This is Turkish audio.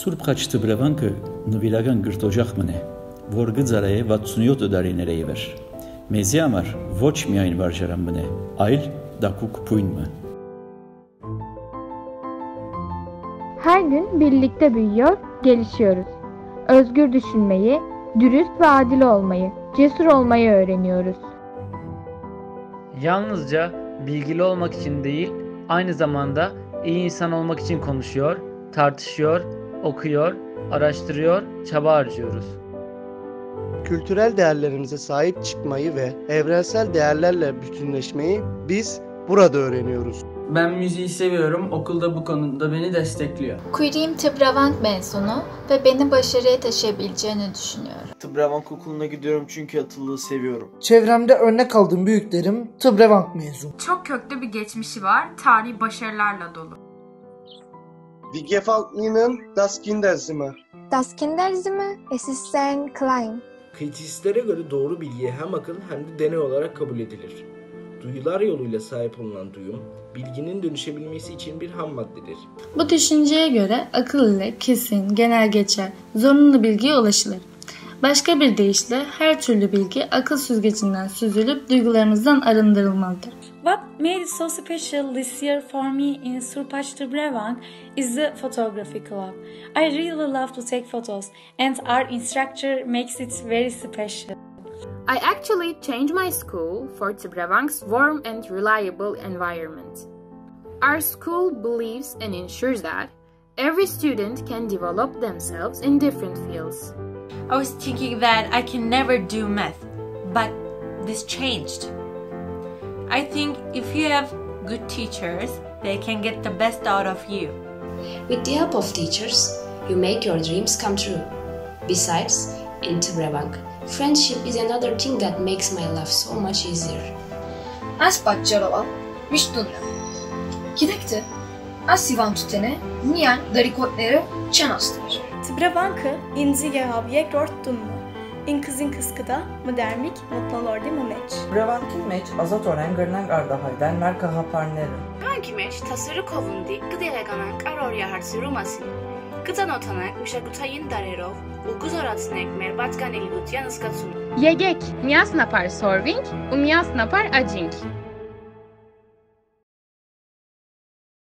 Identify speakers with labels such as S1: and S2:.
S1: Սուրբ խաչ թբրավանքը նվիրական գրտոջախմն է, որ գծարը է 67 դարիների վեր։ Մեզի համար ոչ միայն վարժարանն է, այլ դակուկ փույնը։
S2: Her gün birlikte büyüyor, gelişiyoruz. Özgür düşünmeyi, dürüst ve adil olmayı, cesur olmayı öğreniyoruz.
S3: Yalnızca bilgili olmak için değil, aynı zamanda iyi insan olmak için konuşuyor, tartışıyor, okuyor, araştırıyor, çaba harcıyoruz.
S4: Kültürel değerlerimize sahip çıkmayı ve evrensel değerlerle bütünleşmeyi biz burada öğreniyoruz.
S5: Ben müziği seviyorum, okulda bu konuda beni destekliyor.
S6: Query'im Tıbravank mezunu ve beni başarıya taşıyabileceğini düşünüyorum.
S7: Tıbravank okuluna gidiyorum çünkü atılılığı seviyorum.
S8: Çevremde örnek aldığım büyüklerim Tıbravank mezunu.
S9: Çok köklü bir geçmişi var, tarihi başarılarla dolu.
S4: Wie gefällt Ihnen das Kinderzimmer?
S10: Das Kinderzimmer, es ist sehr klein.
S11: Kritistlere göre doğru bilgiye hem akıl hem de deney olarak kabul edilir. Duyular yoluyla sahip olunan duyum, bilginin dönüşebilmesi için bir ham maddedir.
S12: Bu düşünceye göre akıl ile kesin, genel geçer, zorunlu bilgiye ulaşılır. Başka bir deyişle her türlü bilgi akıl süzgecinden süzülüp duygularımızdan arındırılmalıdır.
S13: What made it so special this year for me in Surpaç Tıbravank is the photography club. I really love to take photos and our instructor makes it very special.
S14: I actually changed my school for Tıbravank's warm and reliable environment. Our school believes and ensures that every student can develop themselves in different fields.
S15: I was thinking that I can never do math, but this changed. I think if you have good teachers, they can get the best out of you.
S16: With the help of teachers, you make your dreams come true. Besides, in Tıbravank, friendship is another thing that makes my life so much easier.
S17: Аз պատճառով միշտ ունեմ։ Գիտեք թե, այս հիվանդութենը միայն դարիքոտները չեն աստր։
S18: Tıbravankı inci gehabiye rorttunmu. İnkızın kıskıda mı dermik mutlu lordi mu meç.
S19: Tıbravankin meç azot oren gırnang ardahayden merka haparneru.
S20: Tıbravanki meç tasarı kovundi gıdeleganan karorya harsı rumasin. Gıdan otanak müşagutayın darerov uguzoratsnek merbatgan elgut yanıskatsun.
S2: Yegek, mias napar sorving, umias napar ajink.